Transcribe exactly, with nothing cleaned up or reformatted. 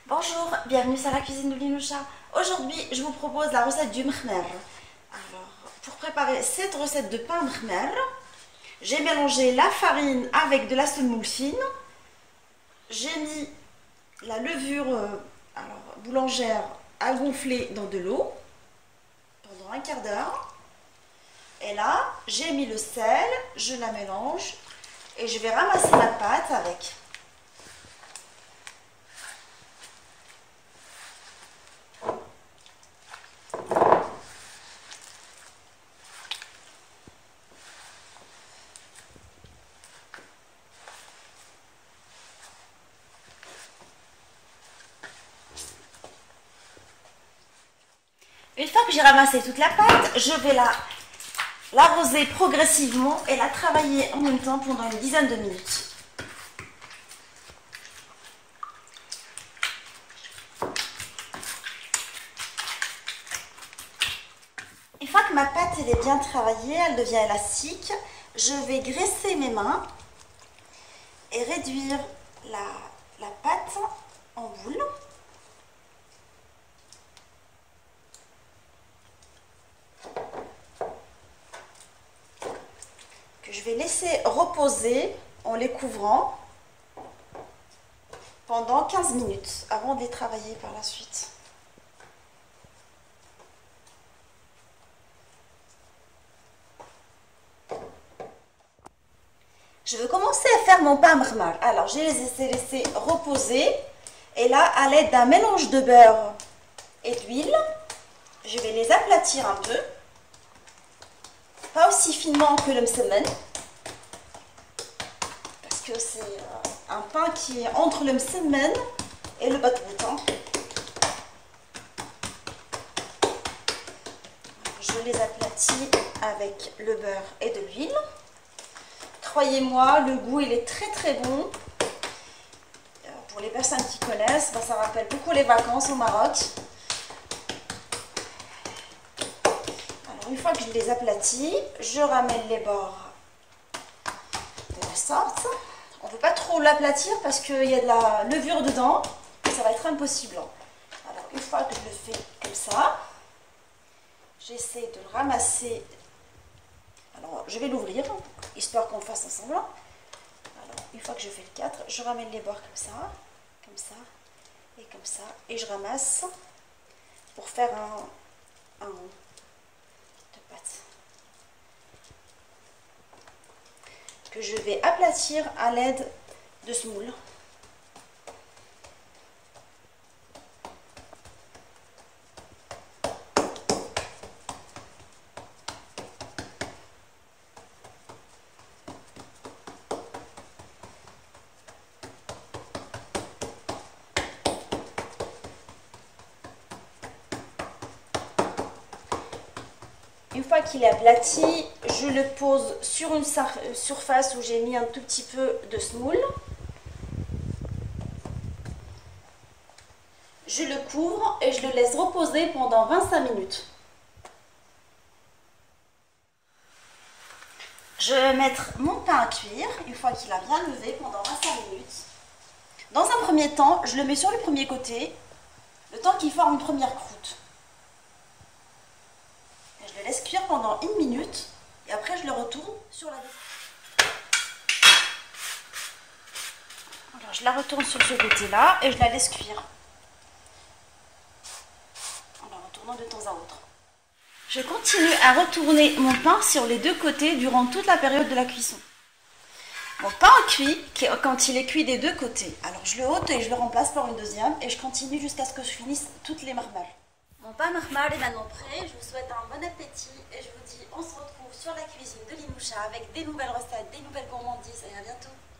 Bonjour, bienvenue sur la cuisine de Linoucha. Aujourd'hui, je vous propose la recette du mkhmer. Alors, pour préparer cette recette de pain mkhmer, j'ai mélangé la farine avec de la semoule fine. J'ai mis la levure euh, alors, boulangère à gonfler dans de l'eau pendant un quart d'heure. Et là, j'ai mis le sel, je la mélange et je vais ramasser la pâte avec. Une fois que j'ai ramassé toute la pâte, je vais la l'arroser progressivement et la travailler en même temps pendant une dizaine de minutes. Une fois que ma pâte elle est bien travaillée, elle devient élastique, je vais graisser mes mains et réduire la, la pâte en boule. Que je vais laisser reposer en les couvrant pendant quinze minutes avant de les travailler par la suite. Je vais commencer à faire mon pain mkhmer. Alors, je les ai laissés reposer. Et là, à l'aide d'un mélange de beurre et d'huile, je vais les aplatir un peu. Pas aussi finement que le msemen. Parce que c'est un pain qui est entre le msemen et le batboutin. Je les aplatis avec le beurre et de l'huile. Croyez-moi, le goût il est très très bon. Pour les personnes qui connaissent, ben, ça rappelle beaucoup les vacances au Maroc. Alors une fois que je les aplatis, je ramène les bords de la sorte. On ne peut pas trop l'aplatir parce qu'il y a de la levure dedans. Ça va être impossible. Alors une fois que je le fais comme ça, j'essaie de le ramasser. Alors, je vais l'ouvrir, histoire qu'on fasse ensemble. Alors, une fois que je fais le quatre, je ramène les bords comme ça, comme ça, et comme ça. Et je ramasse pour faire un, un rond de pâte. Que je vais aplatir à l'aide de ce moule. Une fois qu'il est aplati, je le pose sur une surface où j'ai mis un tout petit peu de semoule. Je le couvre et je le laisse reposer pendant vingt-cinq minutes. Je vais mettre mon pain à cuire une fois qu'il a bien levé pendant vingt-cinq minutes. Dans un premier temps, je le mets sur le premier côté, le temps qu'il forme une première croûte. Je le laisse cuire pendant une minute et après je le retourne sur la Alors je la retourne sur ce côté-là et je la laisse cuire en la retournant de temps à autre. Je continue à retourner mon pain sur les deux côtés durant toute la période de la cuisson. Mon pain cuit quand il est cuit des deux côtés. Alors je le ôte et je le remplace par une deuxième et je continue jusqu'à ce que je finisse toutes les marmales. Mon pain mkhmer est maintenant prêt, je vous souhaite un bon appétit et je vous dis on se retrouve sur la cuisine de Linoucha avec des nouvelles recettes, des nouvelles gourmandises et à bientôt.